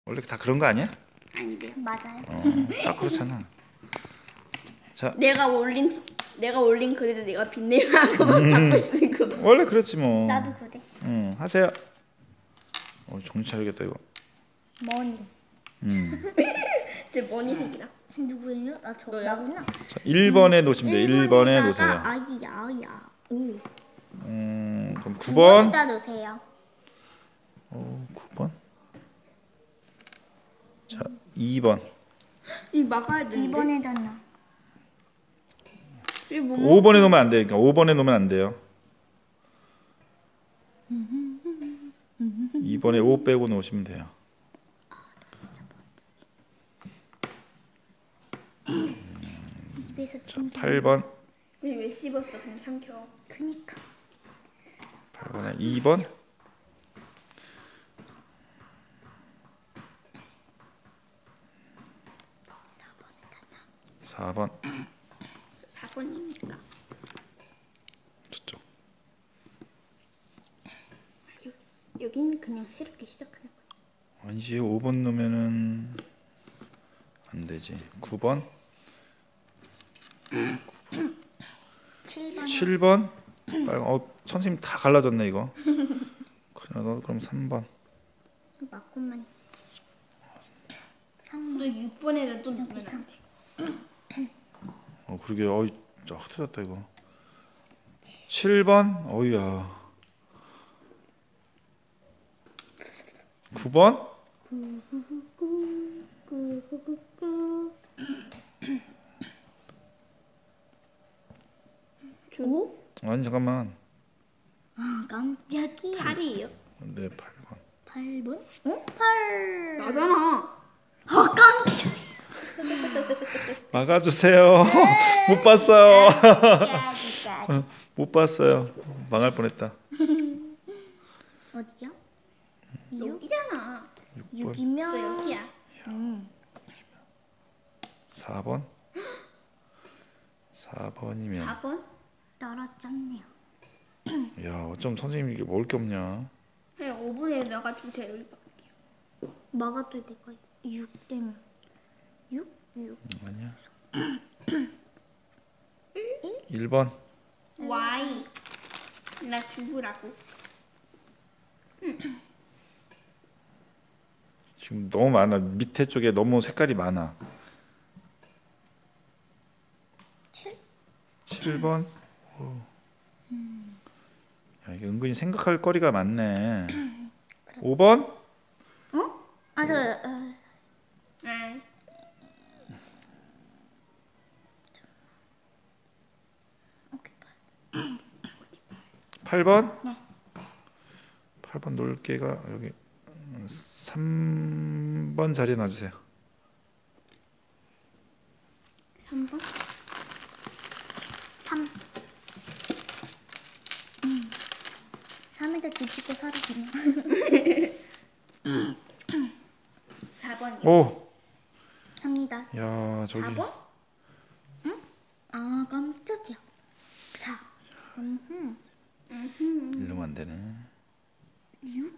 원래 다 그런 거 아니야? 아니래요. 맞아요. 딱 그렇잖아. 자, 내가 올린 글에도 내가 빈네임하고 바꿀 수 있고. 원래 그렇지 뭐. 나도 그래. 하세요. 정신 차리겠다 이거. 머니. 제 머니 색이다. 누구예요? 나구나. 자, 1번에 놓으시면 돼요. 1번에 놓으세요. 아이야. 오. 그럼 9번. 여기다 놓으세요. 9번. 자, 2번. 이 막아야 되는데. 2번에다 놔. 5번에 놓으면 안 돼요. 그러니까 5번에 놓으면 안 돼요. 2번에 5 빼고 놓으시면 돼요. 입에서 침. 8번. 왜 씹었어? 그냥 삼켜. 그니까. 8번에 2번. 4번. 4번이니까. 저쪽. 여기는 그냥 새롭게 시작하는 거야. 아니지. 5번 넣으면은 안 되지. 9번. 7번. 7번. 빨간. 선생님 다 갈라졌네 이거. 그럼 3번. 맞고만. 너 6번에다 또 넣으면 여기 안 돼. 그러게. 진짜 흩어졌다 이거. 7번. 어이야. 9번. 오? 아니 잠깐만. 아 깜짝이야. 8이에요. 네, 8번. 8번? 어? 8. 맞잖아. 깜짝. 막아주세요. 못 봤어요. 까지. 못 봤어요. 망할 뻔했다. 어디요? 여기잖아. 6이면 너 여기야. 4번. 4번이면 4번? 떨어졌네요. 야, 어쩜 선생님이 이게 먹을 게 없냐. 그냥 5분에 넣어가지고 제가 여기 바꿀게요. 막아도 내가 6 되면 6? 아니야. 1번. Y. 나 죽으라고. 지금 너무 많아. 밑에 쪽에 너무 색깔이 많아. 7? 7번. 야, 이게 은근히 생각할 거리가 많네. 5번. 어? 네. 오케이. 8번. 네. 8번 놀게가 여기 3번 자리에 놔주세요. 3번? 3. 3에다 뒤집고 살아 그냥. 4번이요. 오. 합니다. 야, 저기 4번? 아 깜짝이야. 4. 이러면 안 되네. 6?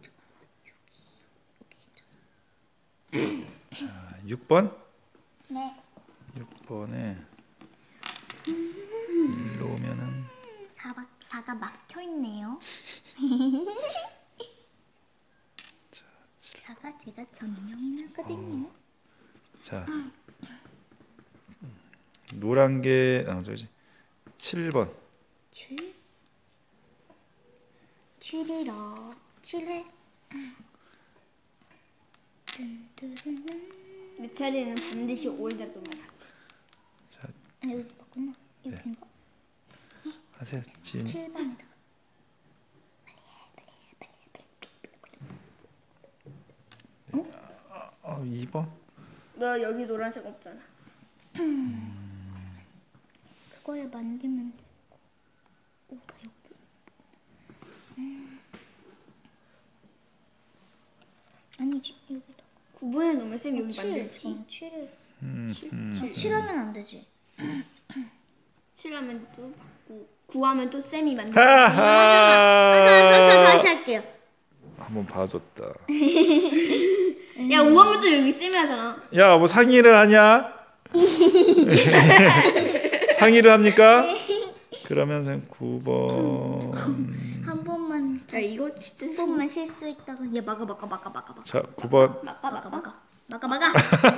자, 6번. 네. 6번에 1로 오면은 4가 막혀 있네요. 4가 제가 전명이 나거든요. 자, 노란 게 저기 7번. 7? 7이라 7해. 내 차례는 반드시 5에다 놓으면 자, 여기 맞구나. 여기인가? 하세요. 지금 7번이다. 2번. 너 여기 노란색 없잖아. 그거에 만들면 되고. 오, 나 여기도. 아니지, 여기다. 9번에 놓으면 쌤 여기 7. 만들지. 7을. 7하면 안 되지. 7하면 또 받고 9하면 또 쌤이 만들지. 하하. 저 다시 할게요. 한번 봐줬다. 야 5번부터 여기 쌤이 하잖아. 야, 뭐 상의를 하냐? 상의를 합니까? 그러면 선 9번. 한 번만 야 이거 진짜 한 번만 실수했다가 얘 막아. 자, 9번. 막아버려.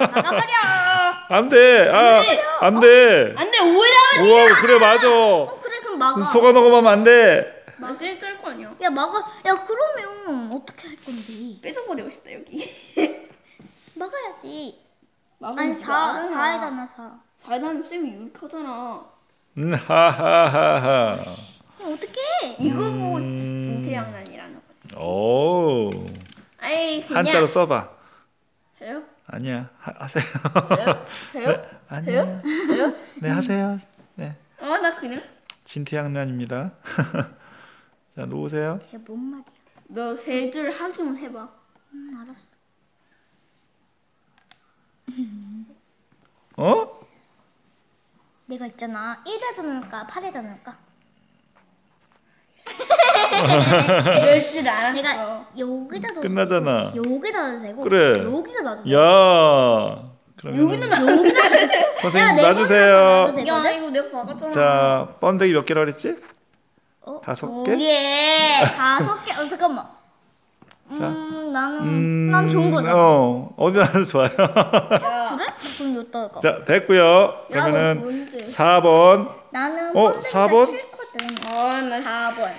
안 돼. 아, 안 돼. 안돼 오해하면 우와, 그래 맞아. 그래 그럼 막아. 속아 녹음하면 안 돼. 쌤 짤거 아니야. 야 막아. 야 그러면 어떻게 할 건데? 뺏어버리고 싶다 여기. 막아야지. 막으면 아니 그거 4에다 놔 4. 4에다는 쌤이 유익하잖아. 하하하하. 어떡해? 이거 보고 진퇴양난이라는 거. 오. 아이 그냥 한자로 써봐. 돼요? 아니야. 하세요. 돼요? 아니야. 돼요? 네, 하세요. 네. 나 그냥 진퇴양난입니다. 자, 놓으세요. 걔 뭔 말이야? 너 세 줄 하기만 해봐. 알았어. 어? 내가 있잖아 1에다 넣을까 8에다 넣을까? 10줄 알았어. 내가 여기다 넣어. 끝나잖아. 여기다 넣어도 되고. 그래. 여기다 놔도 돼. 야. 그러면 여기는 나. 선생님 야, 놔주세요. 네 야 이거 내가 봐봤잖아. 자, 번데기 몇 개라 그랬지? 어? 5개? 예. 5개. 잠깐만. 자. 난 좋은 거죠. 어디 나도 좋아요. 야, 그래? 그럼 여기다 넣을까? 자, 됐고요. 그러면은 뭔데? 4번. 나는 어, 번데기가 4번? 싫거든. 나 4번.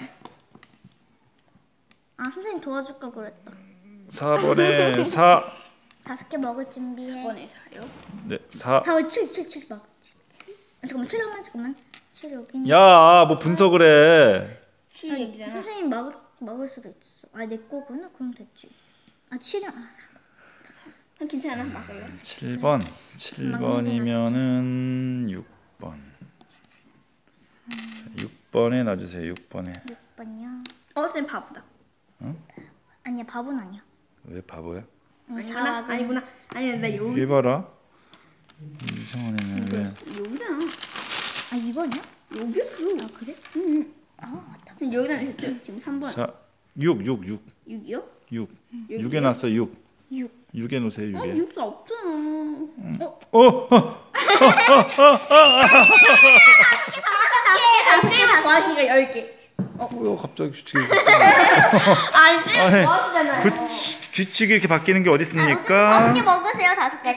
아 선생님 도와줄 걸 그랬다. 4번에 4. 5개 먹을 준비해. 4번에 4요? 네, 4. 4, 5, 7 먹. 7. 잠깐만 7 7 여기 있네. 야, 뭐 분석을 해. 7 얘기잖아. 선생님 막을 수도 있어. 아 내 거구나. 그럼 됐지. 아 7은 아 4. 괜찮아. 막을래. 7번. 7번이면은 6번. 6번에 놔주세요. 6번에. 6번이요. 쌤 바보다. 아니야 바보는 아니야. 왜 바보야? 아니구나. 아니구나. 아니야 나 여기 얘 봐라. 이상하네. 왜? 여기잖아. 아 2번이야? 여기였어. 아 그래? 응. 아 맞다. 그럼 여기다 냈죠. 지금 3번. 자, 6. 6이요? 6. 여기요? 6에 놨어. 6. 6. 6에 놓으세요. 6에. 6도 없잖아. 쌤이 좋아하시니까 10개. 뭐야 갑자기 규칙이 아니 쌤이 좋아하시잖아요. 규칙이 이렇게 바뀌는 게 어디 있습니까? 5개 먹으세요. 5개.